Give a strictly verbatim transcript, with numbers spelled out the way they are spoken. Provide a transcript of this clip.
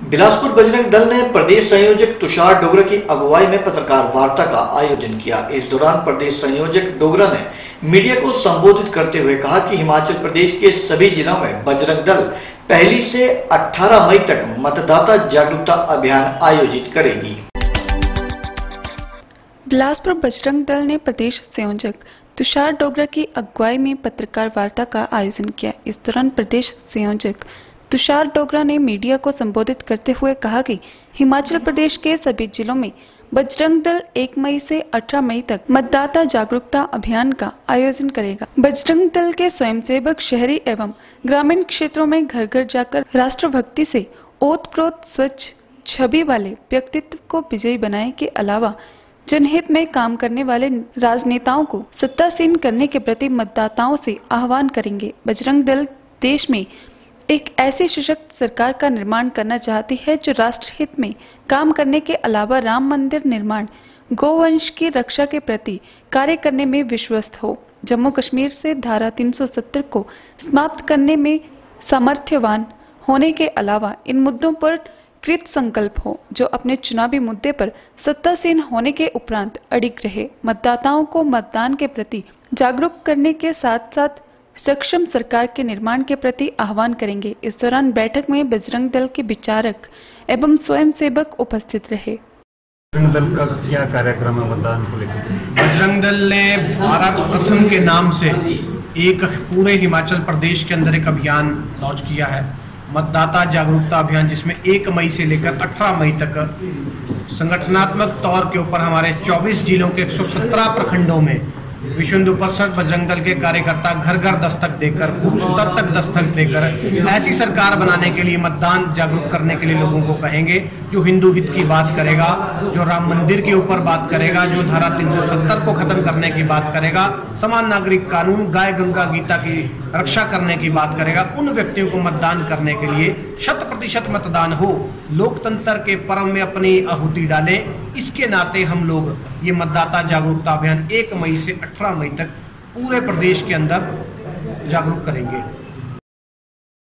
बिलासपुर बजरंग दल ने प्रदेश संयोजक तुषार डोगरा की अगुवाई में पत्रकार वार्ता का आयोजन किया। इस दौरान प्रदेश संयोजक डोगरा ने मीडिया को संबोधित करते हुए कहा कि हिमाचल प्रदेश के सभी जिलों में बजरंग दल पहली से अठारह मई तक मतदाता जागरूकता अभियान आयोजित करेगी। बिलासपुर बजरंग दल ने प्रदेश संयोजक तुषार डोगरा की अगुवाई में पत्रकार वार्ता का आयोजन किया। इस दौरान प्रदेश संयोजक तुषार डोगरा ने मीडिया को संबोधित करते हुए कहा कि हिमाचल प्रदेश के सभी जिलों में बजरंग दल एक मई से अठारह मई तक मतदाता जागरूकता अभियान का आयोजन करेगा। बजरंग दल के स्वयंसेवक शहरी एवं ग्रामीण क्षेत्रों में घर घर जाकर राष्ट्रभक्ति से ओतप्रोत स्वच्छ छवि वाले व्यक्तित्व को विजयी बनाने के अलावा जनहित में काम करने वाले राजनेताओं को सत्तासीन करने के प्रति मतदाताओं से आह्वान करेंगे। बजरंग दल देश में एक ऐसी सशक्त सरकार का निर्माण करना चाहती है जो राष्ट्रहित में काम करने के अलावा राम मंदिर निर्माण, गोवंश की रक्षा के प्रति कार्य करने में विश्वस्त हो, जम्मू कश्मीर से धारा तीन सौ सत्तर को समाप्त करने में सामर्थ्यवान होने के अलावा इन मुद्दों पर कृत संकल्प हो, जो अपने चुनावी मुद्दे पर सत्तासीन होने के उपरांत अडिग रहे। मतदाताओं को मतदान के प्रति जागरूक करने के साथ साथ सक्षम सरकार के निर्माण के प्रति आह्वान करेंगे। इस दौरान बैठक में बजरंग दल के विचारक एवं स्वयंसेवक उपस्थित रहे। बजरंग दल का क्या कार्यक्रम है मतदान को लेकर? बजरंग दल ने भारत प्रथम के नाम से एक पूरे हिमाचल प्रदेश के अंदर एक अभियान लॉन्च किया है, मतदाता जागरूकता अभियान, जिसमें एक मई से लेकर अठारह मई तक संगठनात्मक तौर के ऊपर हमारे चौबीस जिलों के एक सौ सत्रह प्रखंडों में विश्व हिंदू परिषद बजरंग दल के कार्यकर्ता घर घर दस्तक देकर, बूथ स्तर तक दस्तक देकर ऐसी सरकार बनाने के लिए मतदान जागरूक करने के लिए लोगों को कहेंगे, जो हिंदू हित की बात करेगा, जो राम मंदिर के ऊपर बात करेगा, जो धारा तीन सौ सत्तर को खत्म करने की बात करेगा, समान नागरिक कानून, गाय गंगा गीता की रक्षा करने की बात करेगा। उन व्यक्तियों को मतदान करने के लिए शत प्रतिशत मतदान हो, लोकतंत्र के पर्व में अपनी आहुति डालें। इसके नाते हम लोग ये मतदाता जागरूकता अभियान एक मई से अठारह मई तक पूरे प्रदेश के अंदर जागरूक करेंगे।